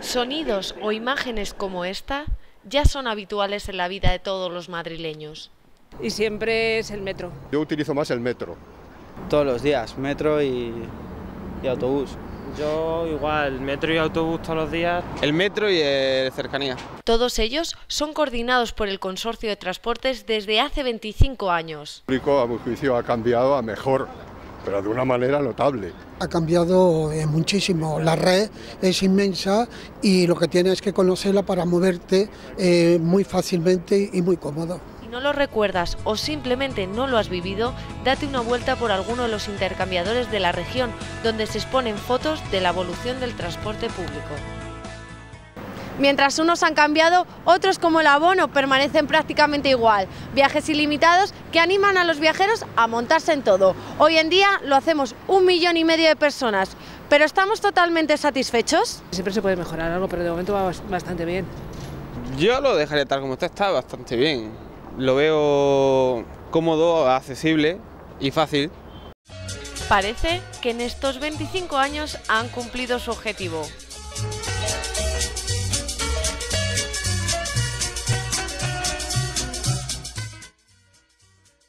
Sonidos o imágenes como esta ya son habituales en la vida de todos los madrileños. Y siempre es el metro. Yo utilizo más el metro. Todos los días, metro y autobús. Yo igual, metro y autobús todos los días. El metro y cercanía. Todos ellos son coordinados por el Consorcio de Transportes desde hace 25 años. El público, a mi juicio, ha cambiado a mejor, pero de una manera notable. Ha cambiado muchísimo, la red es inmensa y lo que tienes es que conocerla para moverte muy fácilmente y muy cómodo. Si no lo recuerdas o simplemente no lo has vivido, date una vuelta por alguno de los intercambiadores de la región, donde se exponen fotos de la evolución del transporte público. Mientras unos han cambiado, otros como el abono permanecen prácticamente igual. Viajes ilimitados que animan a los viajeros a montarse en todo. Hoy en día lo hacemos 1,5 millones de personas, pero ¿estamos totalmente satisfechos? Siempre se puede mejorar algo, pero de momento va bastante bien. Yo lo dejaría tal como está bastante bien. Lo veo cómodo, accesible y fácil. Parece que en estos 25 años han cumplido su objetivo.